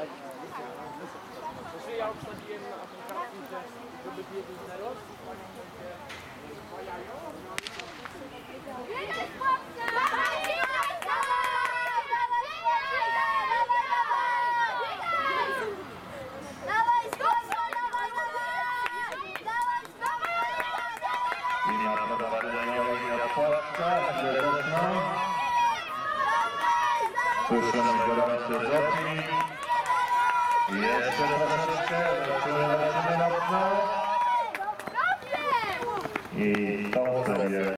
Znaczy ja obsadziłem na aplikacji, żeby biegł na los, będzie 2 jajo. I na prowadzeniu płatka, widoczną. Słyszymy gorący zopnik. Jeszcze troszeczkę, lecimy mocno. I tą serię.